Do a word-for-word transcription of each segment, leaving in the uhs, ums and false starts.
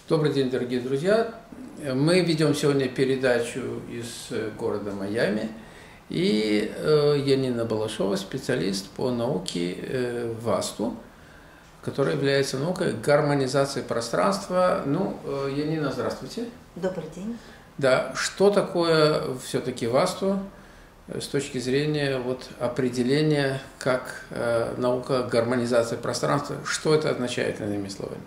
Добрый день, дорогие друзья! Мы ведем сегодня передачу из города Майами. И Янина Балашова, специалист по науке Васту, которая является наукой гармонизации пространства. Ну, Янина, здравствуйте. Добрый день. Да, что такое все-таки Васту с точки зрения вот, определения как э, наука гармонизации пространства? Что это означает, иными словами?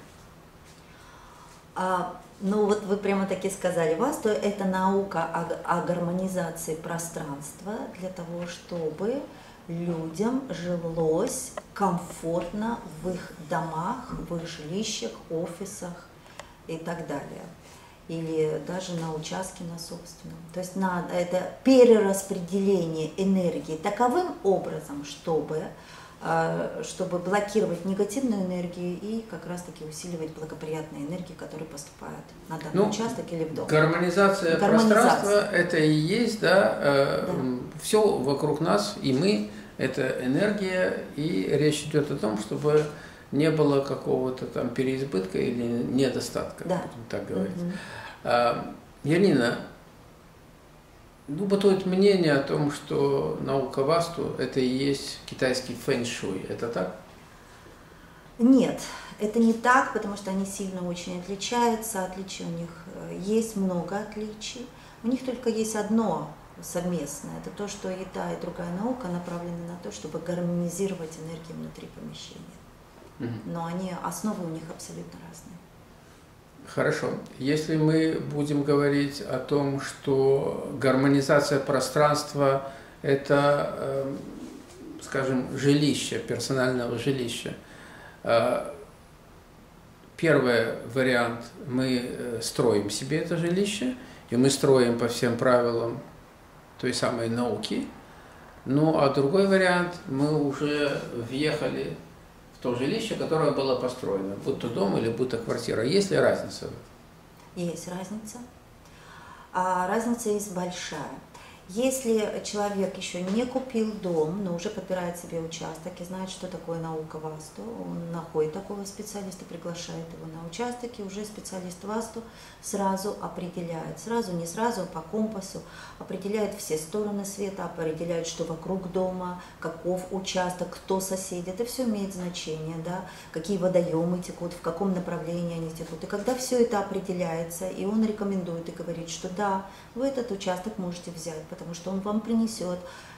А, ну вот вы прямо таки сказали, Васту – это наука о, о гармонизации пространства для того, чтобы людям жилось комфортно в их домах, в их жилищах, офисах и так далее. Или даже на участке на собственном. То есть надо это перераспределение энергии таковым образом, чтобы, чтобы блокировать негативную энергию и как раз таки усиливать благоприятные энергии, которые поступают на данный ну, участок или в дом. Гармонизация, гармонизация пространства – это и есть, да, э, да, все вокруг нас, и мы – это энергия, и речь идет о том, чтобы не было какого-то там переизбытка или недостатка, да. будем так говорить. Угу. А, Янина, ну, бытует мнение о том, что наука Васту – это и есть китайский фэншуй. Это так? Нет, это не так, потому что они сильно очень отличаются. Отличий у них есть много отличий. У них только есть одно совместное. Это то, что и та, и другая наука направлены на то, чтобы гармонизировать энергию внутри помещения. Но они, основы у них абсолютно разные. Хорошо. Если мы будем говорить о том, что гармонизация пространства – это, скажем, жилище, персонального жилища. Первый вариант – мы строим себе это жилище, и мы строим по всем правилам той самой науки. Ну, а другой вариант – мы уже въехали в то жилище, которое было построено, будь то дом или будь то квартира. Есть ли разница? Есть разница. А разница есть большая. Если человек еще не купил дом, но уже подбирает себе участок и знает, что такое наука Васту, он находит такого специалиста, приглашает его на участок, и уже специалист Васту сразу определяет, сразу, не сразу, а по компасу, определяет все стороны света, определяет, что вокруг дома, каков участок, кто соседи, это все имеет значение, да, какие водоемы текут, в каком направлении они текут. И когда все это определяется, и он рекомендует и говорит, что да, вы этот участок можете взять, потому что он вам принесет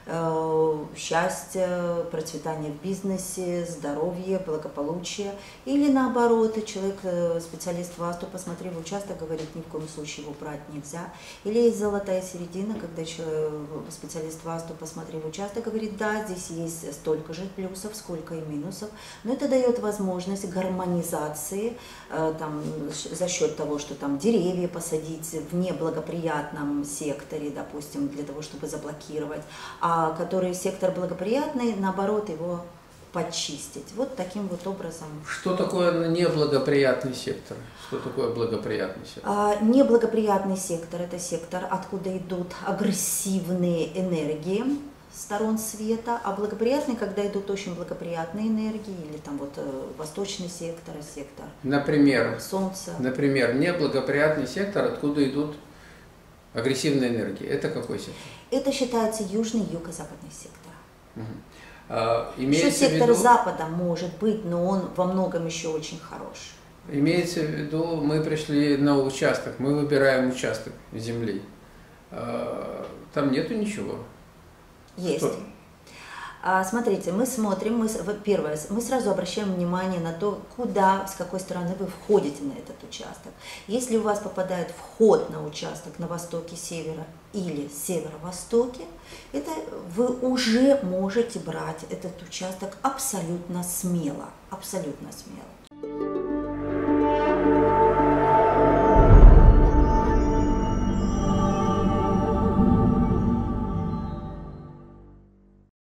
э, счастье, процветание в бизнесе, здоровье, благополучие. Или наоборот, человек, специалист Васту, посмотрев участок, говорит, ни в коем случае его брать нельзя. Или есть золотая середина, когда человек, специалист Васту, посмотрев участок, говорит, да, здесь есть столько же плюсов, сколько и минусов. Но это дает возможность гармонизации э, там, за счет того, что там деревья посадить в неблагоприятном секторе, допустим, для того, чтобы заблокировать, а который сектор благоприятный, наоборот, его почистить. Вот таким вот образом. Что такое неблагоприятный сектор? Что такое благоприятный сектор? А, неблагоприятный сектор – это сектор, откуда идут агрессивные энергии сторон света, а благоприятный, когда идут очень благоприятные энергии, или там вот э, восточный сектор, сектор например, Солнца. Например, неблагоприятный сектор, откуда идут агрессивные энергии. Это какой сектор? Это считается южный, юго-западный сектор. Угу. А, еще сектор виду, запада может быть, но он во многом еще очень хорош. Имеется в виду, мы пришли на участок, мы выбираем участок земли. А, там нету ничего. Есть. Что? А, смотрите, мы смотрим, мы, первое, мы сразу обращаем внимание на то, куда, с какой стороны вы входите на этот участок. Если у вас попадает вход на участок на востоке, севера или северо-востоке, это вы уже можете брать этот участок абсолютно смело, абсолютно смело.